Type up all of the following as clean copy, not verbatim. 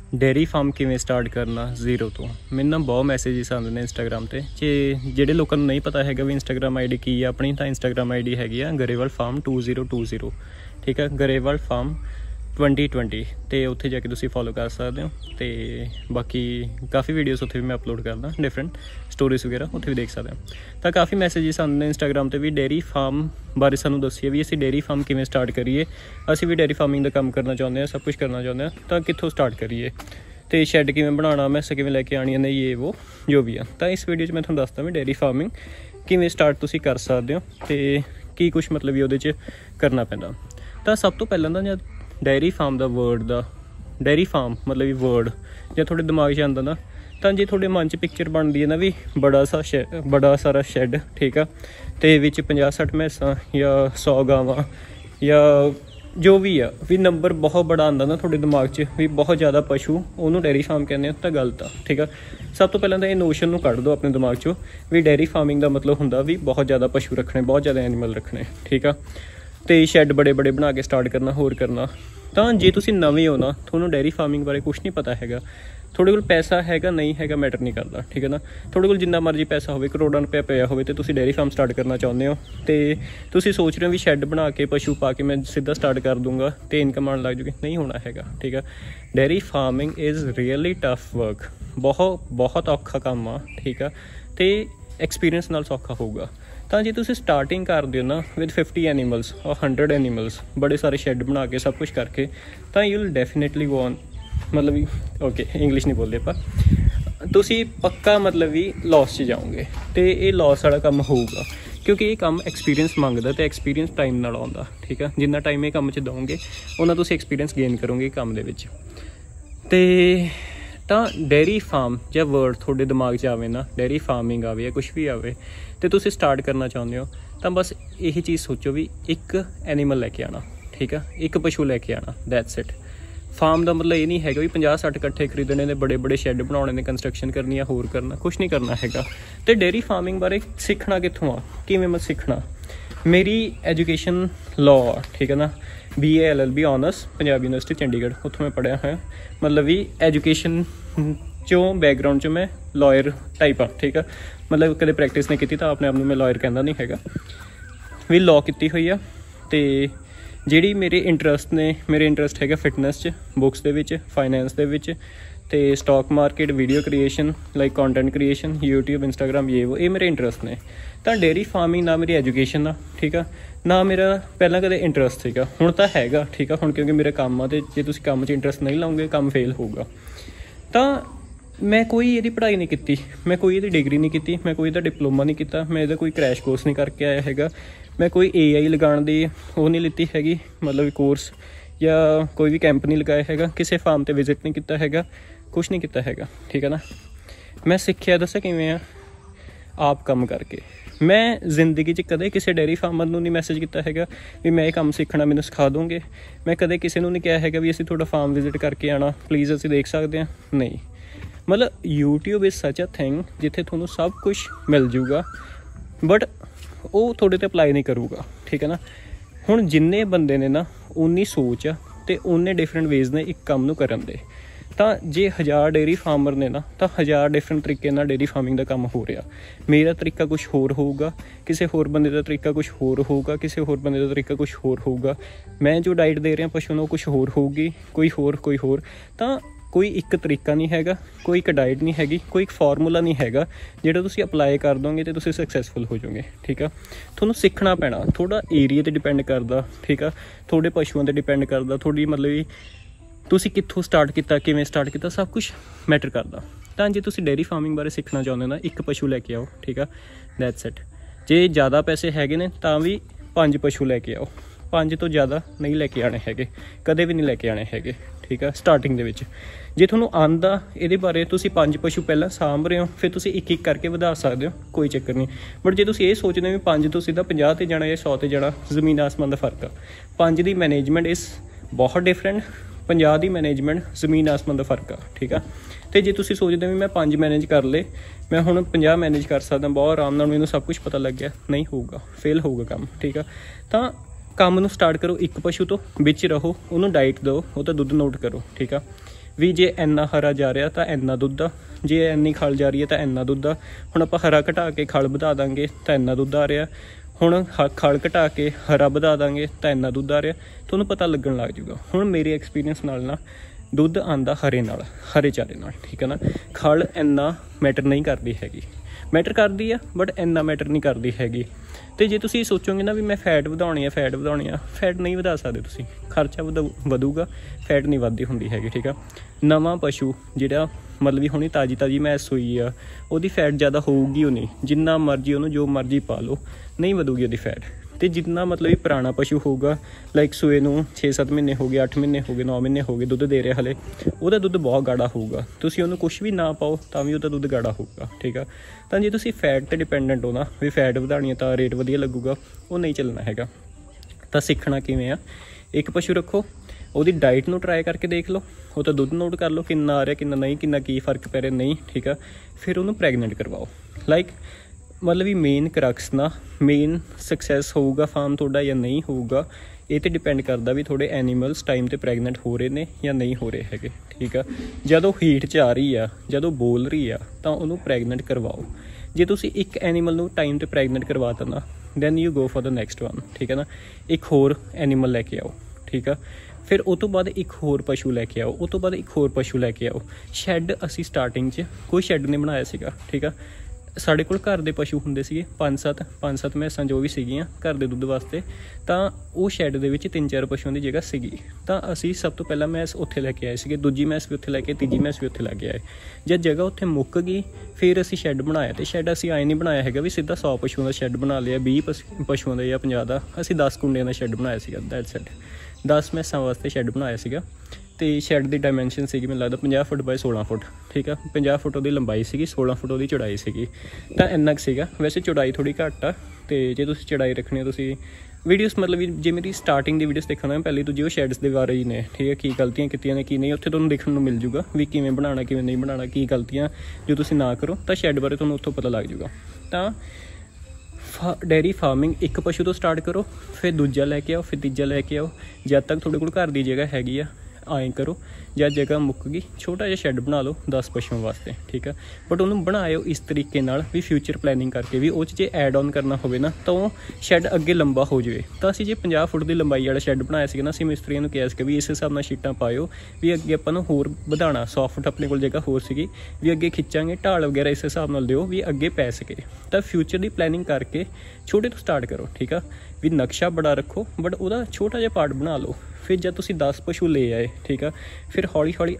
Dairy farm ਕਿਵੇਂ start ਕਰਨਾ zero ਤੋਂ। ਮੈਨੂੰ ਨਾ ਬਹੁਤ ਮੈਸੇਜਿਸ ਆਉਂਦੇ ਨੇ ਇੰਸਟਾਗ੍ਰਾਮ 'ਤੇ ਜਿਹੜੇ ਲੋਕਾਂ ਨੂੰ ਨਹੀਂ ਪਤਾ ਹੈਗਾ ਵੀ ਇੰਸਟਾਗ੍ਰਾਮ ਆਈ ਡੀ ਕੀ ਆ ਆਪਣੀ, ਤਾਂ ਇੰਸਟਾਗ੍ਰਾਮ ਆਈ ਡੀ ਹੈਗੀ ਆ ਗਰੇਵਾਲ ਫਾਰਮ 2020। ਠੀਕ ਆ, ਗਰੇਵਾਲ ਫਾਰਮ 2020 ਅਤੇ ਉੱਥੇ ਜਾ ਕੇ ਤੁਸੀਂ ਫੋਲੋ ਕਰ ਸਕਦੇ ਹੋ। ਅਤੇ ਬਾਕੀ ਕਾਫੀ ਵੀਡੀਓਜ਼ ਉੱਥੇ ਵੀ ਮੈਂ ਅਪਲੋਡ ਕਰਦਾ, ਡਿਫਰੈਂਟ ਸਟੋਰੀਜ਼ ਵਗੈਰਾ ਉੱਥੇ ਵੀ ਦੇਖ ਸਕਦੇ ਹੋ। ਤਾਂ ਕਾਫੀ ਮੈਸੇਜਿਸ ਆਉਂਦੇ ਨੇ ਇੰਸਟਾਗ੍ਰਾਮ 'ਤੇ ਵੀ ਡੇਅਰੀ ਫਾਰਮ ਬਾਰੇ ਸਾਨੂੰ ਦੱਸੀਏ ਵੀ ਅਸੀਂ ਡੇਅਰੀ ਫਾਰਮ ਕਿਵੇਂ ਸਟਾਰਟ ਕਰੀਏ, ਅਸੀਂ ਵੀ ਡੇਅਰੀ ਫਾਰਮਿੰਗ ਦਾ ਕੰਮ ਕਰਨਾ ਚਾਹੁੰਦੇ ਹਾਂ, ਸਭ ਕੁਛ ਕਰਨਾ ਚਾਹੁੰਦੇ ਹਾਂ, ਤਾਂ ਕਿੱਥੋਂ ਸਟਾਰਟ ਕਰੀਏ ਅਤੇ ਸ਼ੈੱਡ ਕਿਵੇਂ ਬਣਾਉਣਾ, ਮੈਸਾਂ ਕਿਵੇਂ ਲੈ ਕੇ ਆਉਣੀਆਂ ਨੇ, ਇਹ ਉਹ ਜੋ ਵੀ ਆ। ਤਾਂ ਇਸ ਵੀਡੀਓ 'ਚ ਮੈਂ ਤੁਹਾਨੂੰ ਦੱਸਦਾ ਵੀ ਡੇਅਰੀ ਫਾਰਮਿੰਗ ਕਿਵੇਂ ਸਟਾਰਟ ਤੁਸੀਂ ਕਰ ਸਕਦੇ ਹੋ ਅਤੇ ਕੀ ਕੁਛ ਮਤਲਬ ਵੀ ਉਹਦੇ 'ਚ ਕਰਨਾ ਪੈਂਦਾ। ਤਾਂ ਸਭ ਤੋਂ ਪਹਿਲਾਂ ਤਾਂ ਜਦ ਡੇਅਰੀ ਫਾਰਮ ਦਾ ਡੇਅਰੀ ਫਾਰਮ ਮਤਲਬ ਵੀ ਵਰਡ ਜੇ ਤੁਹਾਡੇ ਦਿਮਾਗ 'ਚ ਆਉਂਦਾ ਨਾ, ਤਾਂ ਜੇ ਤੁਹਾਡੇ ਮਨ 'ਚ ਪਿਕਚਰ ਬਣਦੀ ਹੈ ਨਾ ਵੀ ਬੜਾ ਸਾਰਾ ਸ਼ੈੱਡ, ਠੀਕ ਆ, ਅਤੇ ਵਿੱਚ 50-60 ਮੈਸਾਂ ਜਾਂ 100 ਗਾਵਾਂ ਜਾਂ ਜੋ ਵੀ ਆ, ਵੀ ਨੰਬਰ ਬਹੁਤ ਬੜਾ ਆਉਂਦਾ ਨਾ ਤੁਹਾਡੇ ਦਿਮਾਗ 'ਚ ਵੀ ਬਹੁਤ ਜ਼ਿਆਦਾ ਪਸ਼ੂ, ਉਹਨੂੰ ਡੇਅਰੀ ਫਾਰਮ ਕਹਿੰਦੇ ਆ, ਤਾਂ ਗਲਤ ਆ। ਠੀਕ ਆ, ਸਭ ਤੋਂ ਪਹਿਲਾਂ ਤਾਂ ਇਹ ਨੋਸ਼ਨ ਨੂੰ ਕੱਢ ਦਿਓ ਆਪਣੇ ਦਿਮਾਗ 'ਚੋਂ ਵੀ ਡੇਅਰੀ ਫਾਰਮਿੰਗ ਦਾ ਮਤਲਬ ਹੁੰਦਾ ਵੀ ਬਹੁਤ ਜ਼ਿਆਦਾ ਪਸ਼ੂ ਰੱਖਣੇ, ਬਹੁਤ ਜ਼ਿਆਦਾ ਐਨੀਮਲ ਰੱਖਣੇ। ਠੀਕ ਆ, ਅਤੇ ਸ਼ੈੱਡ ਬੜੇ ਬਣਾ ਕੇ ਸਟਾਰਟ ਕਰਨਾ, ਹੋਰ ਕਰਨਾ। ਤਾਂ ਜੇ ਤੁਸੀਂ ਨਵੇਂ ਹੋ ਨਾ, ਤੁਹਾਨੂੰ ਡੇਅਰੀ ਫਾਰਮਿੰਗ ਬਾਰੇ ਕੁਛ ਨਹੀਂ ਪਤਾ ਹੈਗਾ, ਤੁਹਾਡੇ ਕੋਲ ਪੈਸਾ ਹੈਗਾ ਨਹੀਂ ਹੈਗਾ ਮੈਟਰ ਨਹੀਂ ਕਰਦਾ। ਠੀਕ ਹੈ ਨਾ, ਤੁਹਾਡੇ ਕੋਲ ਜਿੰਨਾ ਮਰਜ਼ੀ ਪੈਸਾ ਹੋਵੇ, ਕਰੋੜਾਂ ਰੁਪਇਆ ਪਿਆ ਹੋਵੇ, ਅਤੇ ਤੁਸੀਂ ਡੇਅਰੀ ਫਾਰਮ ਸਟਾਰਟ ਕਰਨਾ ਚਾਹੁੰਦੇ ਹੋ ਅਤੇ ਤੁਸੀਂ ਸੋਚ ਰਹੇ ਹੋ ਵੀ ਸ਼ੈੱਡ ਬਣਾ ਕੇ ਪਸ਼ੂ ਪਾ ਕੇ ਮੈਂ ਸਿੱਧਾ ਸਟਾਰਟ ਕਰ ਦੂੰਗਾ ਅਤੇ ਇਨਕਮ ਆਉਣ ਲੱਗ ਜੂਗੀ, ਨਹੀਂ ਹੋਣਾ ਹੈਗਾ। ਠੀਕ ਆ, dairy farming is really tough work, ਬਹੁਤ ਔਖਾ ਕੰਮ ਆ। ਠੀਕ ਆ, ਅਤੇ ਐਕਸਪੀਰੀਅੰਸ ਨਾਲ ਸੌਖਾ ਹੋਊਗਾ। ਤਾਂ ਜੇ ਤੁਸੀਂ ਸਟਾਰਟਿੰਗ ਕਰਦੇ ਹੋ ਨਾ ਵਿਦ 50 ਐਨੀਮਲਸ ਔਰ 100 ਐਨੀਮਲਸ, ਬੜੇ ਸਾਰੇ ਸ਼ੈੱਡ ਬਣਾ ਕੇ ਸਭ ਕੁਛ ਕਰਕੇ, ਤਾਂ ਯੂ ਵਿਲ ਡੈਫੀਨੇਟਲੀ ਮਤਲਬ ਵੀ ਓਕੇ ਇੰਗਲਿਸ਼ ਨਹੀਂ ਬੋਲਦੇ ਆਪਾਂ, ਤੁਸੀਂ ਪੱਕਾ ਮਤਲਬ ਵੀ ਲੋਸ 'ਚ ਜਾਓਗੇ ਅਤੇ ਇਹ ਲੋਸ ਵਾਲਾ ਕੰਮ ਹੋਊਗਾ, ਕਿਉਂਕਿ ਇਹ ਕੰਮ ਐਕਸਪੀਰੀਅੰਸ ਮੰਗਦਾ ਅਤੇ ਐਕਸਪੀਰੀਅੰਸ ਟਾਈਮ ਨਾਲ ਆਉਂਦਾ। ਠੀਕ ਆ, ਜਿੰਨਾ ਟਾਈਮ ਇਹ ਕੰਮ 'ਚ ਦਿਓਗੇ ਉਹਨਾਂ ਤੁਸੀਂ ਐਕਸਪੀਰੀਅੰਸ ਗੇਨ ਕਰੋਗੇ ਕੰਮ ਦੇ ਵਿੱਚ। ਅਤੇ ਤਾਂ ਡੇਅਰੀ ਫਾਰਮ ਜਾਂ ਵਰਡ ਤੁਹਾਡੇ ਦਿਮਾਗ 'ਚ ਆਵੇ ਨਾ, ਡੇਅਰੀ ਫਾਰਮਿੰਗ ਆਵੇ ਜਾਂ ਕੁਛ ਵੀ ਆਵੇ ਅਤੇ ਤੁਸੀਂ ਸਟਾਰਟ ਕਰਨਾ ਚਾਹੁੰਦੇ ਹੋ, ਤਾਂ ਬਸ ਇਹੀ ਚੀਜ਼ ਸੋਚੋ ਵੀ ਇੱਕ ਐਨੀਮਲ ਲੈ ਕੇ ਆਉਣਾ। ਠੀਕ ਆ, ਇੱਕ ਪਸ਼ੂ ਲੈ ਕੇ ਆਉਣਾ, ਦੈਟਸ ਇਟ। ਫਾਰਮ ਦਾ ਮਤਲਬ ਇਹ ਨਹੀਂ ਹੈਗਾ ਵੀ 50-60 ਇਕੱਠੇ ਖਰੀਦਣੇ ਨੇ, ਬੜੇ ਸ਼ੈੱਡ ਬਣਾਉਣੇ ਨੇ, ਕੰਸਟਰਕਸ਼ਨ ਕਰਨੀ ਆ, ਹੋਰ ਕਰਨਾ, ਕੁਛ ਨਹੀਂ ਕਰਨਾ ਹੈਗਾ। ਅਤੇ ਡੇਅਰੀ ਫਾਰਮਿੰਗ ਬਾਰੇ ਸਿੱਖਣਾ ਕਿੱਥੋਂ ਆ, ਕਿਵੇਂ ਮੈਂ ਸਿੱਖਣਾ? ਮੇਰੀ ਐਜੂਕੇਸ਼ਨ ਲਾਅ ਆ, ਠੀਕ ਹੈ ਨਾ, BA LLB honours Punjab University Chandigarh, ਉੱਥੋਂ ਮੈਂ ਪੜ੍ਹਿਆ ਹੋਇਆ। ਮਤਲਬ ਵੀ ਐਜੂਕੇਸ਼ਨ 'ਚੋਂ ਬੈਕਗਰਾਊਂਡ 'ਚੋਂ ਮੈਂ ਲਾਇਰ ਟਾਈਪ ਆ। ਠੀਕ ਆ, ਮਤਲਬ ਕਦੇ ਪ੍ਰੈਕਟਿਸ ਨਹੀਂ ਕੀਤੀ ਤਾਂ ਆਪਣੇ ਆਪ ਨੂੰ ਮੈਂ ਲਾਇਰ ਕਹਿੰਦਾ ਨਹੀਂ ਹੈਗਾ, ਵੀ ਲਾਅ ਕੀਤੀ ਹੋਈ ਆ। ਅਤੇ ਜਿਹੜੀ ਮੇਰੇ ਇੰਟਰਸਟ ਹੈਗਾ ਫਿਟਨੈਸ 'ਚ, ਬੁੱਕਸ ਦੇ ਵਿੱਚ, ਫਾਈਨੈਂਸ ਦੇ ਵਿੱਚ, ਅਤੇ stock market, video creation like content creation, YouTube, Instagram, ਇਹ ਮੇਰੇ ਇੰਟਰਸਟ ਨੇ। ਤਾਂ ਡੇਅਰੀ ਫਾਰਮਿੰਗ ਨਾ ਮੇਰੀ ਐਜੂਕੇਸ਼ਨ ਆ, ਠੀਕ ਆ, ਨਾ ਮੇਰਾ ਪਹਿਲਾਂ ਕਦੇ ਇੰਟਰਸਟ ਸੀਗਾ, ਹੁਣ ਤਾਂ ਹੈਗਾ। ਠੀਕ ਆ, ਹੁਣ ਕਿਉਂਕਿ ਮੇਰਾ ਕੰਮ ਆ, ਅਤੇ ਜੇ ਤੁਸੀਂ ਕੰਮ 'ਚ ਇੰਟਰਸਟ ਨਹੀਂ ਲਾਓਗੇ ਕੰਮ ਫੇਲ ਹੋਊਗਾ। ਤਾਂ ਮੈਂ ਕੋਈ ਇਹਦੀ ਪੜ੍ਹਾਈ ਨਹੀਂ ਕੀਤੀ, ਮੈਂ ਕੋਈ ਇਹਦੀ ਡਿਗਰੀ ਨਹੀਂ ਕੀਤੀ, ਮੈਂ ਕੋਈ ਇਹਦਾ ਡਿਪਲੋਮਾ ਨਹੀਂ ਕੀਤਾ, ਮੈਂ ਇਹਦਾ ਕੋਈ ਕਰੈਸ਼ ਕੋਰਸ ਨਹੀਂ ਕਰਕੇ ਆਇਆ ਹੈਗਾ, ਮੈਂ ਕੋਈ AI ਲਗਾਉਣ ਦੀ ਉਹ ਨਹੀਂ ਲਿੱਤੀ ਹੈਗੀ ਮਤਲਬ ਕੋਰਸ, ਜਾਂ ਕੋਈ ਵੀ ਕੈਂਪ ਨਹੀਂ ਲਗਾਇਆ ਹੈਗਾ, ਕਿਸੇ ਫਾਰਮ 'ਤੇ ਵਿਜ਼ਿਟ ਨਹੀਂ ਕੀਤਾ ਹੈਗਾ, ਕੁਛ ਨਹੀਂ ਕੀਤਾ ਹੈਗਾ। ਠੀਕ ਹੈ ਨਾ, ਮੈਂ ਸਿੱਖਿਆ ਦੱਸਿਆ ਕਿਵੇਂ ਆ, ਆਪ ਕੰਮ ਕਰਕੇ। ਮੈਂ ਜ਼ਿੰਦਗੀ 'ਚ ਕਦੇ ਕਿਸੇ ਡੇਅਰੀ ਫਾਰਮਰ ਨੂੰ ਨਹੀਂ ਮੈਸੇਜ ਕੀਤਾ ਹੈਗਾ ਵੀ ਮੈਂ ਇਹ ਕੰਮ ਸਿੱਖਣਾ, ਮੈਨੂੰ ਸਿਖਾ ਦੋਗੇ। ਮੈਂ ਕਦੇ ਕਿਸੇ ਨੂੰ ਨਹੀਂ ਕਿਹਾ ਹੈਗਾ ਵੀ ਅਸੀਂ ਤੁਹਾਡਾ ਫਾਰਮ ਵਿਜ਼ਿਟ ਕਰਕੇ ਆਉਣਾ, ਪਲੀਜ਼ ਅਸੀਂ ਦੇਖ ਸਕਦੇ ਹਾਂ, ਨਹੀਂ। ਮਤਲਬ YouTube ਇਜ਼ ਸੱਚ ਅ ਥਿੰਗ ਜਿੱਥੇ ਤੁਹਾਨੂੰ ਸਭ ਕੁਛ ਮਿਲ ਜੂਗਾ, ਬਟ ਉਹ ਤੁਹਾਡੇ 'ਤੇ ਅਪਲਾਈ ਨਹੀਂ ਕਰੂਗਾ। ਠੀਕ ਹੈ ਨਾ, ਹੁਣ ਜਿੰਨੇ ਬੰਦੇ ਨੇ ਨਾ ਉਨੀ ਸੋਚ ਆ ਅਤੇ ਉਨੇ ਡਿਫਰੈਂਟ ਵੇਜ਼ ਨੇ ਇੱਕ ਕੰਮ ਨੂੰ ਕਰਨ ਦੇ। ਤਾਂ ਜੇ 1000 ਡੇਅਰੀ ਫਾਰਮਰ ਨੇ ਨਾ, ਤਾਂ 1000 ਡਿਫਰੈਂਟ ਤਰੀਕੇ ਨਾਲ ਡੇਅਰੀ ਫਾਰਮਿੰਗ ਦਾ ਕੰਮ ਹੋ ਰਿਹਾ। ਮੇਰਾ ਤਰੀਕਾ ਕੁਛ ਹੋਰ ਹੋਊਗਾ, ਕਿਸੇ ਹੋਰ ਬੰਦੇ ਦਾ ਤਰੀਕਾ ਕੁਛ ਹੋਰ ਹੋਊਗਾ, ਕਿਸੇ ਹੋਰ ਬੰਦੇ ਦਾ ਤਰੀਕਾ ਕੁਛ ਹੋਰ ਹੋਊਗਾ। ਮੈਂ ਜੋ ਡਾਈਟ ਦੇ ਰਿਹਾ ਪਸ਼ੂ ਨੂੰ ਕੁਛ ਹੋਰ ਹੋਊਗੀ, ਕੋਈ ਹੋਰ। ਤਾਂ ਕੋਈ ਇੱਕ ਤਰੀਕਾ ਨਹੀਂ ਹੈਗਾ, ਕੋਈ ਇੱਕ ਡਾਈਟ ਨਹੀਂ ਹੈਗੀ, ਕੋਈ ਇੱਕ ਫਾਰਮੂਲਾ ਨਹੀਂ ਹੈਗਾ ਜਿਹੜਾ ਤੁਸੀਂ ਅਪਲਾਈ ਕਰ ਦੋਗੇ ਅਤੇ ਤੁਸੀਂ ਸਕਸੈਸਫੁਲ ਹੋ ਜਾਓਗੇ। ਠੀਕ ਆ, ਤੁਹਾਨੂੰ ਸਿੱਖਣਾ ਪੈਣਾ, ਥੋੜ੍ਹਾ ਏਰੀਏ 'ਤੇ ਡਿਪੈਂਡ ਕਰਦਾ। ਠੀਕ ਆ, ਤੁਹਾਡੇ ਪਸ਼ੂਆਂ 'ਤੇ ਡਿਪੈਂਡ ਕਰਦਾ, ਤੁਹਾਡੀ ਮਤਲਬ ਵੀ ਤੁਸੀਂ ਕਿੱਥੋਂ ਸਟਾਰਟ ਕੀਤਾ, ਕਿਵੇਂ ਸਟਾਰਟ ਕੀਤਾ, ਸਭ ਕੁਛ ਮੈਟਰ ਕਰਦਾ। ਤਾਂ ਜੇ ਤੁਸੀਂ ਡੇਅਰੀ ਫਾਰਮਿੰਗ ਬਾਰੇ ਸਿੱਖਣਾ ਚਾਹੁੰਦੇ ਹੋ ਨਾ, ਇੱਕ ਪਸ਼ੂ ਲੈ ਕੇ ਆਓ। ਠੀਕ ਆ, ਦੈਟਸ ਇਟ। ਜੇ ਜ਼ਿਆਦਾ ਪੈਸੇ ਹੈਗੇ ਨੇ ਤਾਂ ਵੀ 5 ਪਸ਼ੂ ਲੈ ਕੇ ਆਓ, 5 ਤੋਂ ਜ਼ਿਆਦਾ ਨਹੀਂ ਲੈ ਕੇ ਆਉਣੇ ਹੈਗੇ, ਕਦੇ ਵੀ ਨਹੀਂ ਲੈ ਕੇ ਆਉਣੇ ਹੈਗੇ। ਠੀਕ ਆ, ਸਟਾਰਟਿੰਗ ਦੇ ਵਿੱਚ ਜੇ ਤੁਹਾਨੂੰ ਆਉਂਦਾ ਇਹਦੇ ਬਾਰੇ, ਤੁਸੀਂ 5 ਪਸ਼ੂ ਪਹਿਲਾਂ ਸਾਂਭ ਰਹੇ ਹੋ, ਫਿਰ ਤੁਸੀਂ ਇੱਕ ਕਰਕੇ ਵਧਾ ਸਕਦੇ ਹੋ, ਕੋਈ ਚੱਕਰ ਨਹੀਂ। ਬਟ ਜੇ ਤੁਸੀਂ ਇਹ ਸੋਚਦੇ ਹੋ ਵੀ 5 ਤੋਂ ਸਿੱਧਾ 50 'ਤੇ ਜਾਣਾ ਜਾਂ 100 'ਤੇ ਜਾਣਾ, ਜ਼ਮੀਨ ਆਸਮਾਨ ਦਾ ਫਰਕ ਆ। 5 ਦੀ ਮੈਨੇਜਮੈਂਟ ਇਸ ਬਹੁਤ ਡਿਫਰੈਂਟ, 50 ਦੀ ਮੈਨੇਜਮੈਂਟ ਜ਼ਮੀਨ ਆਸਮਾਨ ਦਾ ਫਰਕ ਆ। ਠੀਕ ਆ, ਅਤੇ ਜੇ ਤੁਸੀਂ ਸੋਚਦੇ ਹੋ ਵੀ ਮੈਂ 5 ਮੈਨੇਜ ਕਰ ਲਏ, ਮੈਂ ਹੁਣ 50 ਮੈਨੇਜ ਕਰ ਸਕਦਾ ਬਹੁਤ ਆਰਾਮ ਨਾਲ, ਮੈਨੂੰ ਸਭ ਕੁਛ ਪਤਾ ਲੱਗ ਗਿਆ, ਨਹੀਂ ਹੋਊਗਾ, ਫੇਲ ਹੋਊਗਾ ਕੰਮ। ਠੀਕ ਆ, ਤਾਂ ਕੰਮ ਨੂੰ ਸਟਾਰਟ ਕਰੋ ਇੱਕ ਪਸ਼ੂ ਤੋਂ, ਵਿੱਚ ਰਹੋ, ਉਹਨੂੰ ਡਾਈਟ ਦਿਓ, ਉਹਦਾ ਦੁੱਧ ਨੋਟ ਕਰੋ। ਠੀਕ ਆ, ਵੀ ਜੇ ਇੰਨਾ ਹਰਾ ਜਾ ਰਿਹਾ ਤਾਂ ਇੰਨਾ ਦੁੱਧ ਆ, ਜੇ ਇੰਨੀ ਖਲ ਜਾ ਰਹੀ ਹੈ ਤਾਂ ਇੰਨਾ ਦੁੱਧ ਆ। ਹੁਣ ਆਪਾਂ ਹਰਾ ਘਟਾ ਕੇ ਖਲ ਵਧਾ ਦਾਂਗੇ ਤਾਂ ਇੰਨਾ ਦੁੱਧ ਆ ਰਿਹਾ, ਹੁਣ ਖਲ ਘਟਾ ਕੇ ਹਰਾ ਵਧਾ ਦਾਂਗੇ ਤਾਂ ਇੰਨਾ ਦੁੱਧ ਆ ਰਿਹਾ। ਤੁਹਾਨੂੰ ਪਤਾ ਲੱਗਣ ਲੱਗ ਜੂਗਾ। ਹੁਣ ਮੇਰੇ ਐਕਸਪੀਰੀਅੰਸ ਨਾਲ ਨਾ ਦੁੱਧ ਆਉਂਦਾ ਹਰੇ ਨਾਲ, ਹਰੇ ਚਾਰੇ ਨਾਲ, ਠੀਕ ਹੈ ਨਾ। ਖਲ ਇੰਨਾ ਮੈਟਰ ਨਹੀਂ ਕਰਦੀ ਹੈਗੀ, ਮੈਟਰ ਕਰਦੀ ਆ ਬਟ ਇੰਨਾ ਮੈਟਰ ਨਹੀਂ ਕਰਦੀ ਹੈਗੀ। ਅਤੇ ਜੇ ਤੁਸੀਂ ਸੋਚੋਗੇ ਨਾ ਵੀ ਮੈਂ ਫੈਟ ਵਧਾਉਣੀ ਆ, ਫੈਟ ਨਹੀਂ ਵਧਾ ਸਕਦੇ ਤੁਸੀਂ, ਖਰਚਾ ਵਧੂਗਾ, ਫੈਟ ਨਹੀਂ ਵੱਧਦੀ ਹੁੰਦੀ ਹੈਗੀ, ਠੀਕ ਆ। ਨਵਾਂ ਪਸ਼ੂ ਜਿਹੜਾ ਮਤਲਬ ਵੀ ਹੁਣੀ ਤਾਜ਼ੀ ਮੈਸ ਹੋਈ ਆ, ਉਹਦੀ ਫੈਟ ਜ਼ਿਆਦਾ ਹੋਊਗੀ ਉਹ ਨਹੀਂ, ਜਿੰਨਾ ਮਰਜ਼ੀ ਉਹਨੂੰ ਜੋ ਮਰਜ਼ੀ ਪਾ ਲਓ ਨਹੀਂ ਵਧੂਗੀ ਉਹਦੀ ਫੈਟ। ਅਤੇ ਜਿੰਨਾ ਮਤਲਬ ਵੀ ਪੁਰਾਣਾ ਪਸ਼ੂ ਹੋਊਗਾ, ਲਾਈਕ ਸੂਏ ਨੂੰ 6-7 ਮਹੀਨੇ ਹੋ ਗਏ, 8 ਮਹੀਨੇ ਹੋ ਗਏ, 9 ਮਹੀਨੇ ਹੋ ਗਏ, ਦੁੱਧ ਦੇ ਰਿਹਾ ਹਲੇ, ਉਹਦਾ ਦੁੱਧ ਬਹੁਤ ਗਾੜਾ ਹੋਊਗਾ। ਤੁਸੀਂ ਉਹਨੂੰ ਕੁਛ ਵੀ ਨਾ ਪਾਓ ਤਾਂ ਵੀ ਉਹਦਾ ਦੁੱਧ ਗਾੜਾ ਹੋਊਗਾ, ਠੀਕ ਆ। ਤਾਂ ਜੇ ਤੁਸੀਂ ਫੈਟ 'ਤੇ ਡਿਪੈਂਡੈਂਟ ਹੋ ਨਾ ਵੀ ਫੈਟ ਵਧਾਉਣੀ ਹੈ ਤਾਂ ਰੇਟ ਵਧੀਆ ਲੱਗੂਗਾ, ਉਹ ਨਹੀਂ ਚੱਲਣਾ ਹੈਗਾ। ਤਾਂ ਸਿੱਖਣਾ ਕਿਵੇਂ ਆ, ਇੱਕ ਪਸ਼ੂ ਰੱਖੋ, ਉਹਦੀ ਡਾਈਟ ਨੂੰ ਟਰਾਈ ਕਰਕੇ ਦੇਖ ਲਓ, ਉਹ ਤਾਂ ਦੁੱਧ ਨੋਟ ਕਰ ਲਓ ਕਿੰਨਾ ਆ ਰਿਹਾ ਕਿੰਨਾ ਨਹੀਂ, ਕੀ ਫਰਕ ਪੈ ਰਿਹਾ ਨਹੀਂ, ਠੀਕ ਆ। ਫਿਰ ਉਹਨੂੰ ਪ੍ਰੈਗਨੈਂਟ ਕਰਵਾਓ। ਲਾਈਕ ਮਤਲਬ ਵੀ ਮੇਨ ਕਰਕਸ ਨਾ, ਮੇਨ ਸਕਸੈਸ ਹੋਊਗਾ ਫਾਰਮ ਤੁਹਾਡਾ ਜਾਂ ਨਹੀਂ ਹੋਊਗਾ, ਇਹ 'ਤੇ ਡਿਪੈਂਡ ਕਰਦਾ ਵੀ ਤੁਹਾਡੇ ਐਨੀਮਲਸ ਟਾਈਮ 'ਤੇ ਪ੍ਰੈਗਨੈਂਟ ਹੋ ਰਹੇ ਨੇ ਜਾਂ ਨਹੀਂ ਹੋ ਰਹੇ ਹੈਗੇ, ਠੀਕ ਆ। ਜਦੋਂ ਹੀਟ 'ਚ ਆ ਰਹੀ ਆ, ਜਦੋਂ ਬੋਲ ਰਹੀ ਆ ਤਾਂ ਉਹਨੂੰ ਪ੍ਰੈਗਨੈਂਟ ਕਰਵਾਓ। ਜੇ ਤੁਸੀਂ ਇੱਕ ਐਨੀਮਲ ਨੂੰ ਟਾਈਮ 'ਤੇ ਪ੍ਰੈਗਨੈਂਟ ਕਰਵਾਤਾ ਨਾ, then you go for the next one, ਠੀਕ ਹੈ ਨਾ। ਇੱਕ ਹੋਰ ਐਨੀਮਲ ਲੈ ਕੇ ਆਓ, ਠੀਕ ਆ। ਫਿਰ ਉਹ ਤੋਂ ਬਾਅਦ ਇੱਕ ਹੋਰ ਪਸ਼ੂ ਲੈ ਕੇ ਆਓ, ਉਹ ਤੋਂ ਬਾਅਦ ਇੱਕ ਹੋਰ ਪਸ਼ੂ ਲੈ ਕੇ ਆਓ। ਸ਼ੈੱਡ ਅਸੀਂ ਸਟਾਰਟਿੰਗ 'ਚ ਕੋਈ ਸ਼ੈੱਡ ਨਹੀਂ ਬਣਾਇਆ ਸੀਗਾ, ਠੀਕ ਆ। ਸਾਡੇ ਕੋਲ ਘਰ ਦੇ ਪਸ਼ੂ ਹੁੰਦੇ ਸੀਗੇ 5-7 ਮੈਸਾਂ ਜੋ ਵੀ ਸੀਗੀਆਂ ਘਰ ਦੇ ਦੁੱਧ ਵਾਸਤੇ, ਤਾਂ ਉਹ ਸ਼ੈੱਡ ਦੇ ਵਿੱਚ 3-4 ਪਸ਼ੂਆਂ ਦੀ ਜਗ੍ਹਾ ਸੀਗੀ। ਤਾਂ ਅਸੀਂ ਸਭ ਤੋਂ ਪਹਿਲਾਂ ਮੈਸ ਉੱਥੇ ਲੈ ਕੇ ਆਏ ਸੀਗੇ, ਦੂਜੀ ਮੈਸ ਵੀ ਉੱਥੇ ਲੈ ਕੇ, ਤੀਜੀ ਮੈਸ ਵੀ ਉੱਥੇ ਲੈ ਕੇ ਆਏ। ਜਦ ਜਗ੍ਹਾ ਉੱਥੇ ਮੁੱਕ ਗਈ ਫਿਰ ਅਸੀਂ ਸ਼ੈੱਡ ਬਣਾਇਆ, ਅਤੇ ਸ਼ੈੱਡ ਅਸੀਂ ਆਏ ਨਹੀਂ ਬਣਾਇਆ ਹੈਗਾ ਵੀ ਸਿੱਧਾ 100 ਪਸ਼ੂਆਂ ਦਾ ਸ਼ੈੱਡ ਬਣਾ ਲਿਆ, 20 ਪਸ਼ੂਆਂ ਦਾ ਜਾਂ 50 ਦਾ। ਅਸੀਂ 10 ਕੁੰਡਿਆਂ ਦਾ ਸ਼ੈੱਡ ਬਣਾਇਆ ਸੀਗਾ, ਦੈਟਸ ਇਟ। 10 ਮੈਸਾਂ ਵਾਸਤੇ ਸ਼ੈੱਡ ਬਣਾਇਆ ਸੀਗਾ। ਅਤੇ ਸ਼ੈੱਡ ਦੀ ਡਾਇਮੈਂਸ਼ਨ ਸੀਗੀ ਮੈਨੂੰ ਲੱਗਦਾ 50 ਫੁੱਟ ਬਾਏ 16 ਫੁੱਟ, ਠੀਕ ਆ। 50 ਫੁੱਟ ਉਹਦੀ ਲੰਬਾਈ ਸੀਗੀ, 16 ਫੁੱਟ ਉਹਦੀ ਚੌੜਾਈ ਸੀਗੀ। ਤਾਂ ਇੰਨਾ ਕੁ ਸੀਗਾ। ਵੈਸੇ ਚੌੜਾਈ ਥੋੜ੍ਹੀ ਘੱਟ ਆ, ਅਤੇ ਜੇ ਤੁਸੀਂ ਚੌੜਾਈ ਰੱਖਣੀ ਆ ਤੁਸੀਂ ਵੀਡੀਓਜ਼ ਮਤਲਬ ਜੇ ਮੇਰੀ ਸਟਾਰਟਿੰਗ ਦੀ ਵੀਡੀਓਜ਼ ਦੇਖਣਾ ਪਹਿਲੀ ਦੂਜੀ, ਉਹ ਸ਼ੈਡਸ ਦੇ ਬਾਰੇ ਹੀ ਨੇ, ਠੀਕ ਹੈ। ਕੀ ਗਲਤੀਆਂ ਕੀਤੀਆਂ ਨੇ ਕੀ ਨਹੀਂ, ਉੱਥੇ ਤੁਹਾਨੂੰ ਦੇਖਣ ਨੂੰ ਮਿਲ ਜੂਗਾ ਵੀ ਕਿਵੇਂ ਬਣਾਉਣਾ ਕਿਵੇਂ ਨਹੀਂ ਬਣਾਉਣਾ, ਕੀ ਗਲਤੀਆਂ ਜੋ ਤੁਸੀਂ ਨਾ ਕਰੋ, ਤਾਂ ਸ਼ੈੱਡ ਬਾਰੇ ਤੁਹਾਨੂੰ ਉੱਥੋਂ ਪਤਾ ਲੱਗ ਜੂਗਾ। ਤਾਂ ਡੇਅਰੀ ਫਾਰਮਿੰਗ ਇੱਕ ਪਸ਼ੂ ਤੋਂ ਸਟਾਰਟ ਕਰੋ, ਫਿਰ ਦੂਜਾ ਲੈ ਕੇ ਆਓ, ਫਿਰ ਤੀਜਾ ਲੈ ਕੇ ਆਓ। ਜਦ ਤੱਕ ਤੁਹਾਡੇ ਕੋਲ ਘਰ ਦੀ ਜਗ੍ਹਾ ਹੈਗੀ ਆ ਐਂ ਕਰੋ। ਜਦ ਜਗ੍ਹਾ ਮੁੱਕ ਗਈ ਛੋਟਾ ਜਿਹਾ ਸ਼ੈੱਡ ਬਣਾ ਲਓ 10 ਪਸ਼ੂਆਂ ਵਾਸਤੇ, ਠੀਕ ਆ। ਬਟ ਉਹਨੂੰ ਬਣਾਇਓ ਇਸ ਤਰੀਕੇ ਨਾਲ ਵੀ ਫਿਊਚਰ ਪਲੈਨਿੰਗ ਕਰਕੇ ਵੀ ਉਹ 'ਚ ਜੇ ਐਡ ਔਨ ਕਰਨਾ ਹੋਵੇ ਨਾ ਤਾਂ ਉਹ ਸ਼ੈੱਡ ਅੱਗੇ ਲੰਬਾ ਹੋ ਜਾਵੇ। ਤਾਂ ਅਸੀਂ ਜੇ 50 ਫੁੱਟ ਦੀ ਲੰਬਾਈ ਵਾਲਾ ਸ਼ੈੱਡ ਬਣਾਇਆ ਸੀਗਾ ਨਾ, ਅਸੀਂ ਮਿਸਤਰੀਆਂ ਨੂੰ ਕਿਹਾ ਸੀ ਵੀ ਇਸ ਹਿਸਾਬ ਨਾਲ ਸ਼ੀਟਾਂ ਪਾਇਓ ਵੀ ਅੱਗੇ ਆਪਾਂ ਨੂੰ ਹੋਰ ਵਧਾਉਣਾ, 100 ਫੁੱਟ ਆਪਣੇ ਕੋਲ ਜਗ੍ਹਾ ਹੋਰ ਸੀਗੀ ਵੀ ਅੱਗੇ ਖਿੱਚਾਂਗੇ, ਢਾਲ ਵਗੈਰਾ ਇਸ ਹਿਸਾਬ ਨਾਲ ਦਿਓ ਵੀ ਅੱਗੇ ਪੈ ਸਕੇ। ਤਾਂ ਫਿਊਚਰ ਦੀ ਪਲੈਨਿੰਗ ਕਰਕੇ ਛੋਟੇ ਤੋਂ ਸਟਾਰਟ ਕਰੋ, ਠੀਕ ਆ। ਵੀ ਨਕਸ਼ਾ ਬੜਾ ਰੱਖੋ ਬਟ ਉਹਦਾ ਛੋਟਾ ਜਿਹਾ ਪਾਰਟ ਬਣਾ ਲਓ। ਫਿਰ ਜਦ ਤੁਸੀਂ 10 ਪਸ਼ੂ ਲੈ ਆਏ, ਠੀਕ ਆ, ਫਿਰ ਹੌਲੀ ਹੌਲੀ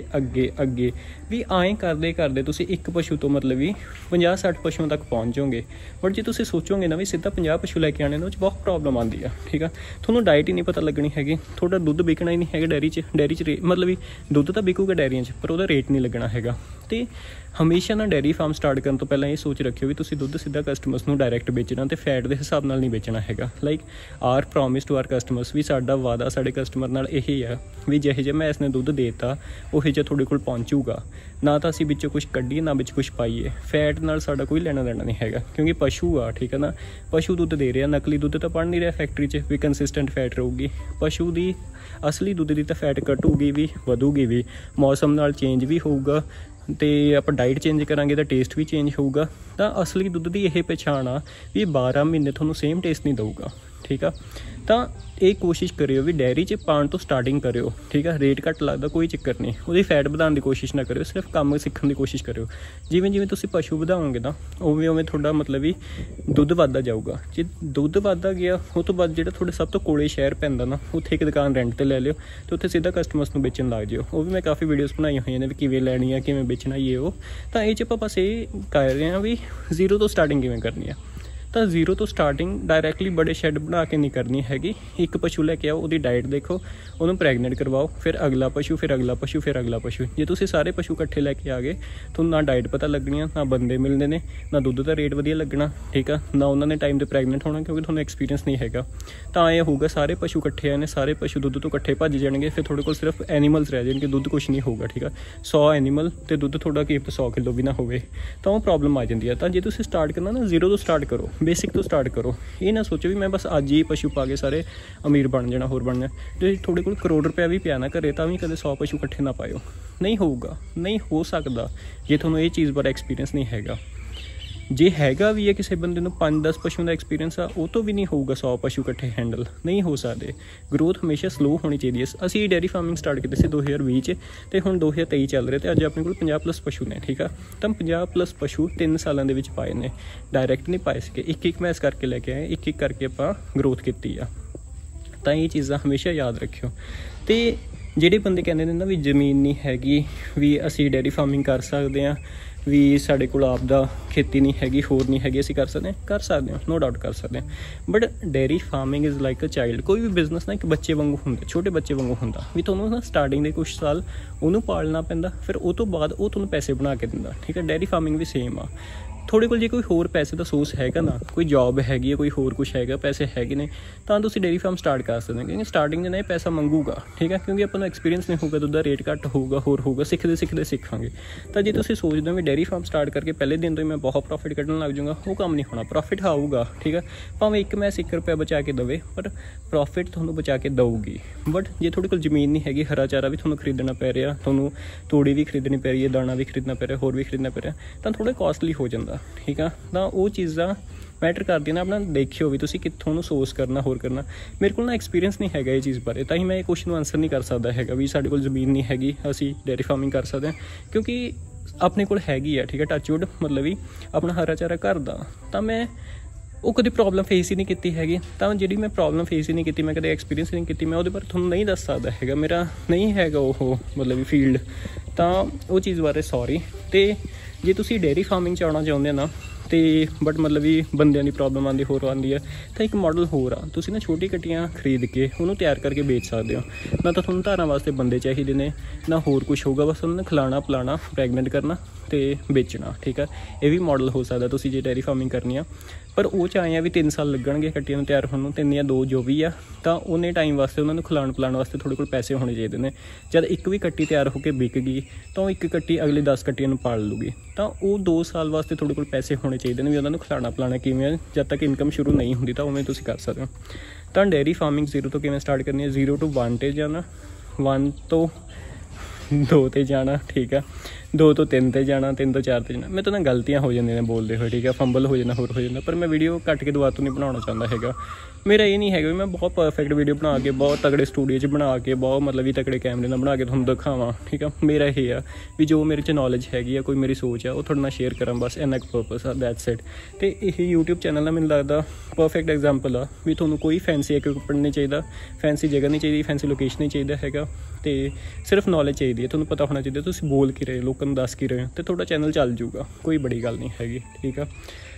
ਅੱਗੇ ਵੀ ਐਂ ਕਰਦੇ ਤੁਸੀਂ ਇੱਕ ਪਸ਼ੂ ਤੋਂ ਮਤਲਬ ਵੀ 50-60 ਪਸ਼ੂਆਂ ਤੱਕ ਪਹੁੰਚ ਜਾਓਗੇ। ਬਟ ਜੇ ਤੁਸੀਂ ਸੋਚੋਗੇ ਨਾ ਵੀ ਸਿੱਧਾ 50 ਪਸ਼ੂ ਲੈ ਕੇ ਆਉਣੇ ਨੇ, ਉਹ 'ਚ ਬਹੁਤ ਪ੍ਰੋਬਲਮ ਆਉਂਦੀ ਆ, ਠੀਕ ਆ। ਤੁਹਾਨੂੰ ਡਾਈਟ ਹੀ ਨਹੀਂ ਪਤਾ ਲੱਗਣੀ ਹੈਗੀ, ਤੁਹਾਡਾ ਦੁੱਧ ਵਿਕਣਾ ਹੀ ਨਹੀਂ ਹੈਗਾ ਡੈਰੀ 'ਚ ਮਤਲਬ ਵੀ ਦੁੱਧ ਤਾਂ ਵਿਕੂਗਾ ਡੈਰੀਆਂ 'ਚ ਪਰ ਉਹਦਾ ਰੇਟ ਨਹੀਂ ਲੱਗਣਾ ਹੈਗਾ। ਅਤੇ ਹਮੇਸ਼ਾ ਨਾ ਡੈਰੀ ਫਾਰਮ ਸਟਾਰਟ ਕਰਨ ਤੋਂ ਪਹਿਲਾਂ ਇਹ ਸੋਚ ਰੱਖਿਓ ਵੀ ਤੁਸੀਂ ਦੁੱਧ ਸਿੱਧਾ ਕਸਟਮਰਸ ਨੂੰ ਡਾਇਰੈਕਟ ਵੇਚਣਾ ਅਤੇ ਫੈਟ ਦੇ ਹਿਸਾਬ ਨਾਲ ਨਹੀਂ ਵੇਚਣਾ ਹੈਗਾ। Like our promise to our customers, ਵੀ ਸਾਡਾ ਵਾਅਦਾ ਸਾਡੇ ਕਸਟਮਰ ਨਾਲ ਇਹੀ ਆ ਵੀ ਜਿਹੇ ਜਿਹੇ ਮੈਂ ਇਸਨੇ ਦੁੱਧ ਦੇਤਾ ਉਹੀ ਜਿਹਾ ਤੁਹਾਡੇ ਕੋਲ ਪਹੁੰਚੂਗਾ। ਨਾ ਤਾਂ ਅਸੀਂ ਵਿੱਚੋਂ ਕੁਛ ਕੱਢੀਏ ਨਾ ਵਿੱਚ ਕੁਛ ਪਾਈਏ। ਫੈਟ ਨਾਲ ਸਾਡਾ ਕੋਈ ਲੈਣਾ ਦੇਣਾ ਨਹੀਂ ਹੈਗਾ ਕਿਉਂਕਿ ਪਸ਼ੂ ਆ, ਠੀਕ ਹੈ ਨਾ। ਪਸ਼ੂ ਦੁੱਧ ਦੇ ਰਿਹਾ, ਨਕਲੀ ਦੁੱਧ ਤਾਂ ਬਣ ਨਹੀਂ ਰਿਹਾ ਫੈਕਟਰੀ 'ਚ ਵੀ ਕੰਸਿਸਟੈਂਟ ਫੈਟ ਰਹੂਗੀ। ਪਸ਼ੂ ਦੀ ਅਸਲੀ ਦੁੱਧ ਦੀ ਤਾਂ ਫੈਟ ਘਟੂਗੀ ਵੀ ਵਧੂਗੀ ਵੀ, ਮੌਸਮ ਨਾਲ ਚੇਂਜ ਵੀ ਹੋਊਗਾ ਅਤੇ ਆਪਾਂ ਡਾਈਟ ਚੇਂਜ ਕਰਾਂਗੇ ਤਾਂ ਟੇਸਟ ਵੀ ਚੇਂਜ ਹੋਊਗਾ। ਤਾਂ ਅਸਲੀ ਦੁੱਧ ਦੀ ਇਹ ਪਛਾਣ ਆ ਵੀ 12 ਮਹੀਨੇ ਤੁਹਾਨੂੰ ਸੇਮ ਟੇਸਟ ਨਹੀਂ ਦਊਗਾ, ਠੀਕ ਆ। ਤਾਂ ਇਹ ਕੋਸ਼ਿਸ਼ ਕਰਿਓ ਵੀ ਡੈਰੀ 'ਚ ਪਾਉਣ ਤੋਂ ਸਟਾਰਟਿੰਗ ਕਰਿਓ, ਠੀਕ ਆ। ਰੇਟ ਘੱਟ ਲੱਗਦਾ ਕੋਈ ਚੱਕਰ ਨਹੀਂ, ਉਹਦੀ ਫੈਟ ਵਧਾਉਣ ਦੀ ਕੋਸ਼ਿਸ਼ ਨਾ ਕਰਿਓ, ਸਿਰਫ ਕੰਮ ਸਿੱਖਣ ਦੀ ਕੋਸ਼ਿਸ਼ ਕਰਿਓ। ਜਿਵੇਂ ਤੁਸੀਂ ਪਸ਼ੂ ਵਧਾਓਗੇ ਨਾ ਉਵੇਂ ਤੁਹਾਡਾ ਮਤਲਬ ਵੀ ਦੁੱਧ ਵੱਧਦਾ ਜਾਊਗਾ। ਜੇ ਦੁੱਧ ਵੱਧਦਾ ਗਿਆ ਉਹ ਤੋਂ ਬਾਅਦ ਜਿਹੜਾ ਤੁਹਾਡੇ ਸਭ ਤੋਂ ਕੋਲੇ ਸ਼ਹਿਰ ਪੈਂਦਾ ਨਾ, ਉੱਥੇ ਇੱਕ ਦੁਕਾਨ ਰੈਂਟ 'ਤੇ ਲੈ ਲਿਓ ਅਤੇ ਉੱਥੇ ਸਿੱਧਾ ਕਸਟਮਰਸ ਨੂੰ ਵੇਚਣ ਲੱਗ ਜਿਓ। ਉਹ ਵੀ ਮੈਂ ਕਾਫੀ ਵੀਡੀਓਜ਼ ਬਣਾਈਆਂ ਹੋਈਆਂ ਨੇ ਵੀ ਕਿਵੇਂ ਲੈਣੀ ਆ, ਕਿਵੇਂ ਵੇਚਣਾ ਇਹ ਉਹ। ਤਾਂ ਇਹ 'ਚ ਆਪਾਂ ਬਸ ਇਹ ਕਰ ਰਹੇ ਹਾਂ ਵੀ ਜ਼ੀਰੋ ਤੋਂ ਸਟਾਰਟਿੰਗ ਕਿਵੇਂ ਕਰਨੀ ਆ। ਤਾਂ ਜ਼ੀਰੋ ਤੋਂ ਸਟਾਰਟਿੰਗ ਡਾਇਰੈਕਟਲੀ ਬੜੇ ਸ਼ੈੱਡ ਬਣਾ ਕੇ ਨਹੀਂ ਕਰਨੀ ਹੈਗੀ। ਇੱਕ ਪਸ਼ੂ ਲੈ ਕੇ ਆਓ, ਉਹਦੀ ਡਾਈਟ ਦੇਖੋ, ਉਹਨੂੰ ਪ੍ਰੈਗਨੈਂਟ ਕਰਵਾਓ, ਫਿਰ ਅਗਲਾ ਪਸ਼ੂ, ਫਿਰ ਅਗਲਾ ਪਸ਼ੂ, ਫਿਰ ਅਗਲਾ ਪਸ਼ੂ। ਜੇ ਤੁਸੀਂ ਸਾਰੇ ਪਸ਼ੂ ਇਕੱਠੇ ਲੈ ਕੇ ਆ ਗਏ ਤੁਹਾਨੂੰ ਨਾ ਡਾਈਟ ਪਤਾ ਲੱਗਣੀ, ਨਾ ਬੰਦੇ ਮਿਲਦੇ ਨੇ, ਨਾ ਦੁੱਧ ਦਾ ਰੇਟ ਵਧੀਆ ਲੱਗਣਾ, ਠੀਕ ਆ, ਨਾ ਉਹਨਾਂ ਨੇ ਟਾਈਮ 'ਤੇ ਪ੍ਰੈਗਨੈਂਟ ਹੋਣਾ ਕਿਉਂਕਿ ਤੁਹਾਨੂੰ ਐਕਸਪੀਰੀਅੰਸ ਨਹੀਂ ਹੈਗਾ। ਤਾਂ ਇਹ ਹੋਊਗਾ ਸਾਰੇ ਪਸ਼ੂ ਇਕੱਠੇ ਆਏ ਨੇ, ਸਾਰੇ ਪਸ਼ੂ ਦੁੱਧ ਤੋਂ ਇਕੱਠੇ ਭੱਜ ਜਾਣਗੇ, ਫਿਰ ਤੁਹਾਡੇ ਕੋਲ ਸਿਰਫ ਐਨੀਮਲਸ ਰਹਿ ਜਾਣਗੇ, ਦੁੱਧ ਕੁਛ ਨਹੀਂ ਹੋਊਗਾ, ਠੀਕ ਆ। 100 ਐਨੀਮਲ ਅਤੇ ਦੁੱਧ ਤੁਹਾਡਾ ਕੀ 100 ਕਿਲੋ ਵੀ ਨਾ ਹੋਵੇ ਤਾਂ ਉਹ ਪ੍ਰੋਬਲਮ ਆ ਜਾਂਦੀ ਆ। ਤਾਂ ਜੇ ਤੁਸੀਂ ਸਟਾਰਟ ਕਰਨਾ ਨਾ ਜ਼ੀਰੋ ਤੋਂ ਸਟਾਰਟ ਕਰੋ, ਬੇਸਿਕ ਤੋਂ ਸਟਾਰਟ ਕਰੋ। ਇਹ ਨਾ ਸੋਚੋ ਵੀ ਮੈਂ ਬਸ ਅੱਜ ਹੀ ਪਸ਼ੂ ਪਾ ਕੇ ਸਾਰੇ ਅਮੀਰ ਬਣ ਜਾਣਾ, ਹੋਰ ਬਣਨਾ। ਜੇ ਤੁਹਾਡੇ ਕੋਲ ਕਰੋੜ ਰੁਪਇਆ ਵੀ ਪਿਆ ਨਾ ਘਰੇ, ਤਾਂ ਵੀ ਕਦੇ 100 ਪਸ਼ੂ ਇਕੱਠੇ ਨਾ ਪਾਇਓ। ਨਹੀਂ ਹੋਊਗਾ, ਨਹੀਂ ਹੋ ਸਕਦਾ ਜੇ ਤੁਹਾਨੂੰ ਇਹ ਚੀਜ਼ ਬਾਰੇ ਐਕਸਪੀਰੀਅੰਸ ਨਹੀਂ ਹੈਗਾ। ਜੇ ਹੈਗਾ ਵੀ ਹੈ ਕਿਸੇ ਬੰਦੇ ਨੂੰ 5-10 ਪਸ਼ੂ ਦਾ ਐਕਸਪੀਰੀਅੰਸ ਆ, ਉਹ ਤੋਂ ਵੀ ਨਹੀਂ ਹੋਊਗਾ 100 ਪਸ਼ੂ ਇਕੱਠੇ ਹੈਂਡਲ ਨਹੀਂ ਹੋ ਸਕਦੇ। ਗਰੋਥ ਹਮੇਸ਼ਾ ਸਲੋ ਹੋਣੀ ਚਾਹੀਦੀ ਹੈ। ਅਸੀਂ ਡੇਅਰੀ ਫਾਰਮਿੰਗ ਸਟਾਰਟ ਕੀਤੀ ਸੀ 2020 'ਚ, ਅਤੇ ਹੁਣ 2023 ਚੱਲ ਰਿਹਾ, ਅਤੇ ਅੱਜ ਆਪਣੇ ਕੋਲ 50+ ਪਸ਼ੂ ਨੇ। ਠੀਕ ਆ, ਤਾਂ 50+ ਪਸ਼ੂ 3 ਸਾਲਾਂ ਦੇ ਵਿੱਚ ਪਾਏ ਨੇ। ਡਾਇਰੈਕਟ ਨਹੀਂ ਪਾਏ ਸੀਗੇ, ਇੱਕ ਮੈਚ ਕਰਕੇ ਲੈ ਕੇ ਆਏ, ਇੱਕ ਕਰਕੇ ਆਪਾਂ ਗਰੋਥ ਕੀਤੀ ਆ। ਤਾਂ ਇਹ ਚੀਜ਼ਾਂ ਹਮੇਸ਼ਾ ਯਾਦ ਰੱਖਿਓ। ਅਤੇ ਜਿਹੜੇ ਬੰਦੇ ਕਹਿੰਦੇ ਨੇ ਨਾ ਵੀ ਜ਼ਮੀਨ ਨਹੀਂ ਹੈਗੀ, ਵੀ ਅਸੀਂ ਡੇਅਰੀ ਫਾਰਮਿੰਗ ਕਰ ਸਕਦੇ ਹਾਂ, ਵੀ ਸਾਡੇ ਕੋਲ ਆਪ ਦਾ ਖੇਤੀ ਨਹੀਂ ਹੈਗੀ, ਹੋਰ ਨਹੀਂ ਹੈਗੀ, ਅਸੀਂ ਕਰ ਸਕਦੇ ਹਾਂ, ਨੋ ਡਾਊਟ ਕਰ ਸਕਦੇ ਹਾਂ। But dairy farming is like a child. ਕੋਈ ਵੀ ਬਿਜ਼ਨਸ ਨਾ ਇੱਕ ਬੱਚੇ ਵਾਂਗੂ ਹੁੰਦਾ, ਛੋਟੇ ਬੱਚੇ ਵਾਂਗੂ ਹੁੰਦਾ, ਵੀ ਤੁਹਾਨੂੰ ਨਾ ਸਟਾਰਟਿੰਗ ਦੇ ਕੁਛ ਸਾਲ ਉਹਨੂੰ ਪਾਲਣਾ ਪੈਂਦਾ, ਫਿਰ ਉਹ ਤੋਂ ਬਾਅਦ ਉਹ ਤੁਹਾਨੂੰ ਪੈਸੇ ਬਣਾ ਕੇ ਦਿੰਦਾ। ਠੀਕ ਹੈ, ਡੇਅਰੀ ਫਾਰਮਿੰਗ ਵੀ ਸੇਮ ਆ। ਤੁਹਾਡੇ ਕੋਲ ਜੇ ਕੋਈ ਹੋਰ ਪੈਸੇ ਦਾ ਸੋਰਸ ਹੈਗਾ ਨਾ, ਕੋਈ ਜੋਬ ਹੈਗੀ ਹੈ, ਕੋਈ ਹੋਰ ਕੁਛ ਹੈਗਾ, ਪੈਸੇ ਹੈਗੇ ਨੇ, ਤਾਂ ਤੁਸੀਂ ਡੇਅਰੀ ਫਾਰਮ ਸਟਾਰਟ ਕਰ ਸਕਦੇ ਹੋ। ਕਿਉਂਕਿ ਸਟਾਰਟਿੰਗ 'ਚ ਨਾ ਇਹ ਪੈਸਾ ਮੰਗੂਗਾ। ਠੀਕ ਹੈ, ਕਿਉਂਕਿ ਆਪਾਂ ਨੂੰ ਐਕਸਪੀਰੀਅੰਸ ਨਹੀਂ ਹੋਊਗਾ, ਦੁੱਧ ਦਾ ਰੇਟ ਘੱਟ ਹੋਊਗਾ, ਹੋਰ ਹੋਊਗਾ, ਸਿੱਖਦੇ ਸਿੱਖਾਂਗੇ। ਤਾਂ ਜੇ ਤੁਸੀਂ ਸੋਚਦੇ ਹੋ ਵੀ ਡੇਅਰੀ ਫਾਰਮ ਸਟਾਰਟ ਕਰਕੇ ਪਹਿਲੇ ਦਿਨ ਤੋਂ ਹੀ ਮੈਂ ਬਹੁਤ ਪ੍ਰੋਫਿਟ ਕੱਢਣ ਲੱਗ ਜਾਊਂਗਾ, ਉਹ ਕੰਮ ਨਹੀਂ ਹੋਣਾ। ਪ੍ਰੋਫਿਟ ਆਊਗਾ, ਠੀਕ ਹੈ, ਭਾਵੇਂ ਇੱਕ ਮੈਸ 1 ਰੁਪਇਆ ਬਚਾ ਕੇ ਦੇਵੇ, ਪਰ ਪ੍ਰੋਫਿਟ ਤੁਹਾਨੂੰ ਬਚਾ ਕੇ ਦਊਗੀ। ਬਟ ਜੇ ਤੁਹਾਡੇ ਕੋਲ ਜ਼ਮੀਨ ਨਹੀਂ ਹੈਗੀ, ਹਰਾ ਚਾਰਾ ਵੀ ਤੁਹਾਨੂੰ ਖਰੀਦਣਾ ਪੈ ਰਿਹਾ, ਤੁਹਾਨੂੰ ਤੂੜੀ ਵੀ ਖਰੀਦਣੀ ਪੈ ਰਹੀ ਹੈ, ਦਾਣਾ ਵੀ ਖਰੀਦਣਾ ਪੈ ਰਿਹਾ, ਹੋਰ ਵੀ ਖਰੀਦਣਾ ਪੈ ਰਿਹਾ, ਤਾਂ ਥੋੜ੍ਹਾ ਕੋਸਟਲੀ ਹੋ ਜਾਂਦਾ। ਠੀਕ ਆ, ਤਾਂ ਉਹ ਚੀਜ਼ਾਂ ਮੈਟਰ ਕਰਦੀਆਂ ਨਾ। ਆਪਣਾ ਦੇਖਿਓ ਵੀ ਤੁਸੀਂ ਕਿੱਥੋਂ ਨੂੰ ਸੋਰਸ ਕਰਨਾ, ਹੋਰ ਕਰਨਾ। ਮੇਰੇ ਕੋਲ ਨਾ ਐਕਸਪੀਰੀਅੰਸ ਨਹੀਂ ਹੈਗਾ ਇਹ ਚੀਜ਼ ਬਾਰੇ, ਤਾਂ ਹੀ ਮੈਂ ਇਹ ਕੁਐਸਚਨ ਨੂੰ ਆਨਸਰ ਨਹੀਂ ਕਰ ਸਕਦਾ ਹੈਗਾ ਵੀ ਸਾਡੇ ਕੋਲ ਜ਼ਮੀਨ ਨਹੀਂ ਹੈਗੀ, ਅਸੀਂ ਡੇਅਰੀ ਫਾਰਮਿੰਗ ਕਰ ਸਕਦੇ ਹਾਂ। ਕਿਉਂਕਿ ਆਪਣੇ ਕੋਲ ਹੈਗੀ ਆ, ਠੀਕ ਹੈ, ਟੱਚਵੁੱਡ, ਮਤਲਬ ਵੀ ਆਪਣਾ ਹਰਾ ਚਾਰਾ ਘਰ ਦਾ। ਤਾਂ ਮੈਂ ਉਹ ਕਦੇ ਪ੍ਰੋਬਲਮ ਫੇਸ ਹੀ ਨਹੀਂ ਕੀਤੀ ਹੈਗੀ। ਤਾਂ ਜਿਹੜੀ ਮੈਂ ਪ੍ਰੋਬਲਮ ਫੇਸ ਹੀ ਨਹੀਂ ਕੀਤੀ, ਮੈਂ ਕਦੇ ਐਕਸਪੀਰੀਅੰਸ ਨਹੀਂ ਕੀਤੀ, ਮੈਂ ਉਹਦੇ ਬਾਰੇ ਤੁਹਾਨੂੰ ਨਹੀਂ ਦੱਸ ਸਕਦਾ ਹੈਗਾ। ਮੇਰਾ ਨਹੀਂ ਹੈਗਾ ਉਹ ਮਤਲਬ ਵੀ ਫੀਲਡ, ਤਾਂ ਉਹ ਚੀਜ਼ ਬਾਰੇ ਸੌਰੀ। ਅਤੇ ਜੇ ਤੁਸੀਂ ਡੇਅਰੀ ਫਾਰਮਿੰਗ 'ਚ ਆਉਣਾ ਚਾਹੁੰਦੇ ਹੋ ਨਾ, ਅਤੇ ਬਟ ਮਤਲਬ ਵੀ ਬੰਦਿਆਂ ਦੀ ਪ੍ਰੋਬਲਮ ਆਉਂਦੀ, ਹੋਰ ਆਉਂਦੀ ਹੈ, ਤਾਂ ਇੱਕ ਮਾਡਲ ਹੋਰ ਆ। ਤੁਸੀਂ ਨਾ ਛੋਟੀ ਕੱਟੀਆਂ ਖਰੀਦ ਕੇ ਉਹਨੂੰ ਤਿਆਰ ਕਰਕੇ ਵੇਚ ਸਕਦੇ ਹੋ। ਨਾ ਤਾਂ ਤੁਹਾਨੂੰ ਧਾਰਾਂ ਵਾਸਤੇ ਬੰਦੇ ਚਾਹੀਦੇ ਨੇ, ਨਾ ਹੋਰ ਕੁਛ ਹੋਊਗਾ, ਬਸ ਉਹਨਾਂ ਨੇ ਖਿਲਾਉਣਾ, ਪਿਲਾਉਣਾ, ਪ੍ਰੈਗਨੈਂਟ ਕਰਨਾ ਅਤੇ ਵੇਚਣਾ। ਠੀਕ ਆ, ਇਹ ਵੀ ਮਾਡਲ ਹੋ ਸਕਦਾ ਤੁਸੀਂ ਜੇ ਡੇਅਰੀ ਫਾਰਮਿੰਗ ਕਰਨੀ ਆ। ਪਰ ਉਹ 'ਚ ਆਏ ਆ ਵੀ 3 ਸਾਲ ਲੱਗਣਗੇ ਕੱਟੀਆਂ ਨੂੰ ਤਿਆਰ ਹੋਣ ਨੂੰ, 3 ਜਾਂ 2 ਜੋ ਵੀ ਆ। ਤਾਂ ਉਹਨੇ ਟਾਈਮ ਵਾਸਤੇ ਉਹਨਾਂ ਨੂੰ ਖਿਲਾਉਣ ਪਿਲਾਉਣ ਵਾਸਤੇ ਤੁਹਾਡੇ ਕੋਲ ਪੈਸੇ ਹੋਣੇ ਚਾਹੀਦੇ ਨੇ। ਜਦ ਇੱਕ ਵੀ ਕੱਟੀ ਤਿਆਰ ਹੋ ਕੇ ਵਿਕ ਗਈ, ਤਾਂ ਉਹ ਇੱਕ ਕੱਟੀ ਅਗਲੇ 10 ਕੱਟੀਆਂ ਨੂੰ ਪਾਲ ਲੂਗੀ। ਤਾਂ ਉਹ 2 ਸਾਲ ਵਾਸਤੇ ਤੁਹਾਡੇ ਕੋਲ ਪੈਸੇ ਹੋਣੇ ਚਾਹੀਦੇ ਨੇ ਵੀ ਉਹਨਾਂ ਨੂੰ ਖਿਲਾਉਣਾ ਪਿਲਾਉਣਾ ਕਿਵੇਂ, ਜਦ ਤੱਕ ਇਨਕਮ ਸ਼ੁਰੂ ਨਹੀਂ ਹੁੰਦੀ, ਤਾਂ ਉਵੇਂ ਤੁਸੀਂ ਕਰ ਸਕਦੇ ਹੋ। ਤਾਂ ਡੇਅਰੀ ਫਾਰਮਿੰਗ 0 ਤੋਂ ਕਿਵੇਂ ਸਟਾਰਟ ਕਰਨੀ ਹੈ? 0 ਤੋਂ 1 'ਤੇ ਜਾਣਾ, 1 ਤੋਂ 2 'ਤੇ ਜਾਣਾ, ਠੀਕ ਆ, 2 ਤੋਂ 3 'ਤੇ ਜਾਣਾ, 3 ਤੋਂ 4 'ਤੇ ਜਾਣਾ। ਮੇਰੇ ਤੋਂ ਨਾ ਗਲਤੀਆਂ ਹੋ ਜਾਂਦੀਆਂ ਨੇ ਬੋਲਦੇ ਹੋਏ, ਠੀਕ ਆ, ਫੰਬਲ ਹੋ ਜਾਂਦਾ, ਹੋਰ ਹੋ ਜਾਂਦਾ। ਪਰ ਮੈਂ ਵੀਡੀਓ ਕੱਟ ਕੇ ਦੁਬਾਰਾ ਤੋਂ ਨਹੀਂ ਬਣਾਉਣਾ ਚਾਹੁੰਦਾ ਹੈਗਾ। ਮੇਰਾ ਇਹ ਨਹੀਂ ਹੈਗਾ ਵੀ ਮੈਂ ਬਹੁਤ ਪਰਫੈਕਟ ਵੀਡੀਓ ਬਣਾ ਕੇ, ਬਹੁਤ ਤਗੜੇ ਸਟੂਡੀਓ 'ਚ ਬਣਾ ਕੇ, ਬਹੁਤ ਮਤਲਬ ਵੀ ਤਗੜੇ ਕੈਮਰੇ ਨਾਲ ਬਣਾ ਕੇ ਤੁਹਾਨੂੰ ਦਿਖਾਵਾਂ। ਠੀਕ ਆ, ਮੇਰਾ ਇਹ ਆ ਵੀ ਜੋ ਮੇਰੇ 'ਚ ਨੌਲੇਜ ਹੈਗੀ ਆ, ਕੋਈ ਮੇਰੀ ਸੋਚ ਆ, ਉਹ ਤੁਹਾਡੇ ਨਾਲ ਸ਼ੇਅਰ ਕਰਾਂ, ਬਸ ਇੰਨਾ ਕੁ ਪਰਪਸ ਆ, ਦੈਟਸ ਇਟ। ਅਤੇ ਇਹ ਯੂਟਿਊਬ ਚੈਨਲ ਦਾ ਮੈਨੂੰ ਲੱਗਦਾ ਪਰਫੈਕਟ ਐਗਜ਼ਾਮਪਲ ਆ ਵੀ ਤੁਹਾਨੂੰ ਕੋਈ ਫੈਂਸੀ ਇਕਵਿਪਮੈਂਟ ਨਹੀਂ ਚਾਹੀਦਾ, ਫੈਂਸੀ ਜਗ੍ਹਾ ਨਹੀਂ ਚਾਹੀਦੀ, ਫੈਂਸੀ ਲੋਕੇਸ਼ਨ ਨਹੀਂ ਚਾਹੀਦਾ ਹੈਗਾ, ਅਤੇ ਸਿਰਫ ਨੌਲੇਜ ਚਾਹੀਦੀ ਹੈ। ਤੁਹਾਨੂੰ ਪਤਾ ਹੋਣਾ ਚਾਹੀਦਾ ਤੁਸੀਂ ਬੋਲ ਕੀ ਰਹੇ ਹੋ, ਲੋਕਾਂ ਨੂੰ ਦੱਸ ਕੀ ਰਹੇ ਹੋ, ਅਤੇ ਤੁਹਾਡਾ ਚੈਨਲ ਚੱਲ ਜੂਗਾ, ਕੋਈ ਬੜੀ ਗੱਲ ਨਹੀਂ ਹੈਗੀ। ਠੀਕ ਆ,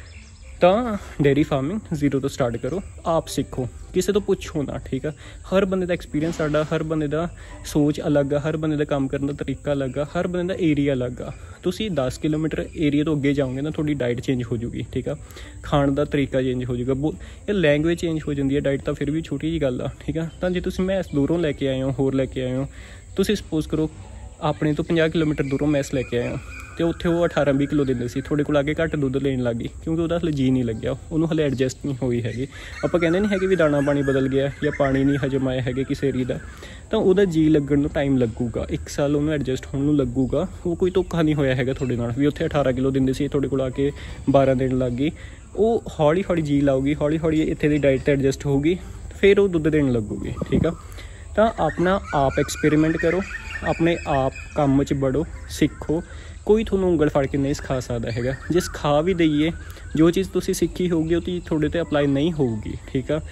ਤਾਂ ਡੇਅਰੀ ਫਾਰਮਿੰਗ 0 ਤੋਂ ਸਟਾਰਟ ਕਰੋ, ਆਪ ਸਿੱਖੋ, ਕਿਸੇ ਤੋਂ ਪੁੱਛੋ ਨਾ। ਠੀਕ ਆ, ਹਰ ਬੰਦੇ ਦਾ ਐਕਸਪੀਰੀਅੰਸ ਸਾਡਾ, ਹਰ ਬੰਦੇ ਦਾ ਸੋਚ ਅਲੱਗ ਆ, ਹਰ ਬੰਦੇ ਦਾ ਕੰਮ ਕਰਨ ਦਾ ਤਰੀਕਾ ਅਲੱਗ ਆ, ਹਰ ਬੰਦੇ ਦਾ ਏਰੀਆ ਅਲੱਗ ਆ। ਤੁਸੀਂ 10 ਕਿਲੋਮੀਟਰ ਏਰੀਆ ਤੋਂ ਅੱਗੇ ਜਾਓਗੇ ਨਾ, ਤੁਹਾਡੀ ਡਾਈਟ ਚੇਂਜ ਹੋ ਜੂਗੀ। ਠੀਕ ਆ, ਖਾਣ ਦਾ ਤਰੀਕਾ ਚੇਂਜ ਹੋ ਜੂਗਾ, ਇਹ ਲੈਂਗੁਏਜ ਚੇਂਜ ਹੋ ਜਾਂਦੀ ਹੈ। ਡਾਈਟ ਤਾਂ ਫਿਰ ਵੀ ਛੋਟੀ ਜਿਹੀ ਗੱਲ ਆ। ਠੀਕ ਆ, ਤਾਂ ਜੇ ਤੁਸੀਂ ਮੈਸ ਦੂਰੋਂ ਲੈ ਕੇ ਆਏ ਹੋ, ਹੋਰ ਲੈ ਕੇ ਆਏ ਹੋ, ਤੁਸੀਂ ਸਪੋਜ਼ ਕਰੋ ਆਪਣੇ ਤੋਂ 50 ਕਿਲੋਮੀਟਰ ਦੂਰੋਂ ਮੈਸ ਲੈ ਕੇ ਆਏ ਹੋ, ਅਤੇ ਉੱਥੇ ਉਹ 18-20 ਕਿਲੋ ਦਿੰਦੇ ਸੀ, ਤੁਹਾਡੇ ਕੋਲ ਆ ਕੇ ਘੱਟ ਦੁੱਧ ਲੈਣ ਲੱਗ ਗਈ, ਕਿਉਂਕਿ ਉਹਦਾ ਹਲੇ ਜੀਅ ਨਹੀਂ ਲੱਗਿਆ, ਉਹਨੂੰ ਹਲੇ ਐਡਜਸਟ ਨਹੀਂ ਹੋਈ ਹੈਗੀ। ਆਪਾਂ ਕਹਿੰਦੇ ਨਹੀਂ ਹੈਗੇ ਵੀ ਦਾਣਾ ਪਾਣੀ ਬਦਲ ਗਿਆ ਜਾਂ ਪਾਣੀ ਨਹੀਂ ਹਜਮ ਆਇਆ ਹੈਗੇ ਕਿਸੇ ਏਰੀਏ ਦਾ, ਤਾਂ ਉਹਦਾ ਜੀਅ ਲੱਗਣ ਨੂੰ ਟਾਈਮ ਲੱਗੂਗਾ, 1 ਸਾਲ ਉਹਨੂੰ ਐਡਜਸਟ ਹੋਣ ਨੂੰ ਲੱਗੂਗਾ। ਉਹ ਕੋਈ ਧੋਖਾ ਨਹੀਂ ਹੋਇਆ ਹੈਗਾ ਤੁਹਾਡੇ ਨਾਲ ਵੀ ਉੱਥੇ 18 ਕਿਲੋ ਦਿੰਦੇ ਸੀ, ਤੁਹਾਡੇ ਕੋਲ ਆ ਕੇ 12 ਦੇਣ ਲੱਗ ਗਈ। ਉਹ ਹੌਲੀ ਹੌਲੀ ਜੀਅ ਲਾਊਗੀ, ਹੌਲੀ ਹੌਲੀ ਇੱਥੇ ਦੀ ਡਾਈਟ 'ਤੇ ਐਡਜਸਟ ਹੋਊਗੀ, ਫਿਰ ਉਹ ਦੁੱਧ ਦੇਣ ਲੱਗੂਗੀ। ਠੀਕ ਆ, ਤਾਂ ਆਪਣਾ ਆਪ ਐਕਸਪੈਰੀਮੈਂਟ ਕਰੋ, ਆਪਣੇ ਆਪ ਕੰਮ 'ਚ ਵੜੋ, ਸਿੱਖੋ। ਕੋਈ ਤੁਹਾਨੂੰ ਉਂਗਲ ਫੜ ਕੇ ਨਹੀਂ ਸਿਖਾ ਸਕਦਾ ਹੈਗਾ। ਜੇ ਸਿਖਾ ਵੀ ਦਈਏ, ਜੋ ਚੀਜ਼ ਤੁਸੀਂ ਸਿੱਖੀ ਹੋਊਗੀ ਉਹ ਚੀਜ਼ ਤੁਹਾਡੇ 'ਤੇ ਅਪਲਾਈ ਨਹੀਂ ਹੋਊਗੀ। ਠੀਕ ਆ,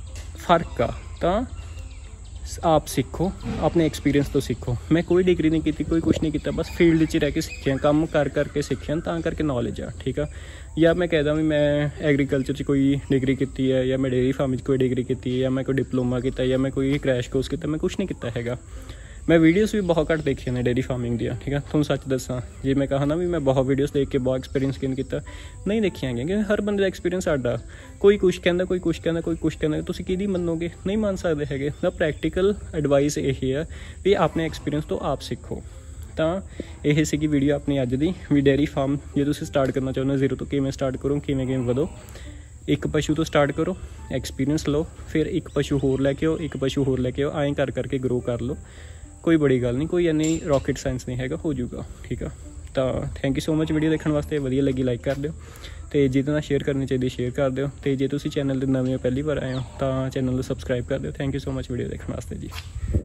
ਫਰਕ ਆ। ਤਾਂ ਆਪ ਸਿੱਖੋ, ਆਪਣੇ ਐਕਸਪੀਰੀਅੰਸ ਤੋਂ ਸਿੱਖੋ। ਮੈਂ ਕੋਈ ਡਿਗਰੀ ਨਹੀਂ ਕੀਤੀ, ਕੋਈ ਕੁਛ ਨਹੀਂ ਕੀਤਾ, ਬਸ ਫੀਲਡ 'ਚ ਰਹਿ ਕੇ ਸਿੱਖਿਆ, ਕੰਮ ਕਰ ਕਰਕੇ ਸਿੱਖਿਆ, ਤਾਂ ਕਰਕੇ ਨੌਲੇਜ ਆ। ਠੀਕ ਆ, ਜਾਂ ਮੈਂ ਕਹਿਦਾ ਵੀ ਮੈਂ ਐਗਰੀਕਲਚਰ 'ਚ ਕੋਈ ਡਿਗਰੀ ਕੀਤੀ ਹੈ, ਜਾਂ ਮੈਂ ਡੇਅਰੀ ਫਾਰਮ 'ਚ ਕੋਈ ਡਿਗਰੀ ਕੀਤੀ ਹੈ, ਜਾਂ ਮੈਂ ਕੋਈ ਡਿਪਲੋਮਾ ਕੀਤਾ, ਜਾਂ ਮੈਂ ਕੋਈ ਕ੍ਰੈਸ਼ ਕੋਰਸ ਕੀਤਾ, ਮੈਂ ਕੁਛ ਨਹੀਂ ਕੀਤਾ ਹੈਗਾ। ਮੈਂ ਵੀਡੀਓਜ਼ ਵੀ ਬਹੁਤ ਘੱਟ ਦੇਖੀਆਂ ਨੇ ਡੇਅਰੀ ਫਾਰਮਿੰਗ ਦੀਆਂ। ਠੀਕ ਆ, ਤੁਹਾਨੂੰ ਸੱਚ ਦੱਸਾਂ, ਜੇ ਮੈਂ ਕਹਾਂ ਨਾ ਵੀ ਮੈਂ ਬਹੁਤ ਵੀਡੀਓਜ਼ ਦੇਖ ਕੇ ਬਹੁਤ ਐਕਸਪੀਰੀਅੰਸ ਗੇਨ ਕੀਤਾ, ਨਹੀਂ ਦੇਖੀਆਂ ਹੈਗੀਆਂ, ਕਿਉਂਕਿ ਹਰ ਬੰਦੇ ਦਾ ਐਕਸਪੀਰੀਅੰਸ ਸਾਡਾ, ਕੋਈ ਕੁਛ ਕਹਿੰਦਾ, ਕੋਈ ਕੁਛ ਕਹਿੰਦਾ, ਕੋਈ ਕੁਛ ਕਹਿੰਦਾ, ਤੁਸੀਂ ਕਿਹਦੀ ਮੰਨੋਗੇ? ਨਹੀਂ ਮੰਨ ਸਕਦੇ ਹੈਗੇ। ਤਾਂ ਪ੍ਰੈਕਟੀਕਲ ਐਡਵਾਈਸ ਇਹ ਆ ਵੀ ਆਪਣੇ ਐਕਸਪੀਰੀਅੰਸ ਤੋਂ ਆਪ ਸਿੱਖੋ। ਤਾਂ ਇਹ ਸੀਗੀ ਵੀਡੀਓ ਆਪਣੀ ਅੱਜ ਦੀ, ਵੀ ਡੇਅਰੀ ਫਾਰਮ ਜੇ ਤੁਸੀਂ ਸਟਾਰਟ ਕਰਨਾ ਚਾਹੁੰਦੇ ਹੋ 0 ਤੋਂ ਕਿਵੇਂ ਸਟਾਰਟ ਕਰੋ, ਕਿਵੇਂ ਵਧੋ। ਇੱਕ ਪਸ਼ੂ ਤੋਂ ਸਟਾਰਟ ਕਰੋ, ਐਕਸਪੀਰੀਅੰਸ ਲਓ, ਫਿਰ ਇੱਕ ਪਸ਼ੂ ਹੋਰ ਲੈ ਕੇ ਆਓ, ਇੱਕ ਪਸ਼ੂ ਹੋਰ ਲੈ ਕੇ ਆਓ, ਐਂ ਕਰ ਕਰਕੇ ਗਰੋ ਕਰ ਲਓ। ਕੋਈ ਬੜੀ ਗੱਲ ਨਹੀਂ, ਕੋਈ ਇੰਨੀ ਰੋਕਟ ਸਾਇੰਸ ਨਹੀਂ ਹੈਗਾ, ਹੋ ਜਾਊਗਾ। ਠੀਕ ਆ, ਤਾਂ thank you so much video ਦੇਖਣ ਵਾਸਤੇ। ਵਧੀਆ ਲੱਗੀ ਲਾਈਕ ਕਰ ਦਿਓ, ਅਤੇ ਜਿਹਦੇ ਨਾਲ ਸ਼ੇਅਰ ਕਰਨੀ ਚਾਹੀਦੀ ਸ਼ੇਅਰ ਕਰ ਦਿਓ, ਅਤੇ ਜੇ ਤੁਸੀਂ ਚੈਨਲ ਦੇ ਨਵੇਂ ਪਹਿਲੀ ਵਾਰ ਆਏ ਹੋ ਤਾਂ ਚੈਨਲ ਨੂੰ ਸਬਸਕ੍ਰਾਈਬ ਕਰ ਦਿਓ। Thank you so much video ਦੇਖਣ ਵਾਸਤੇ ਜੀ।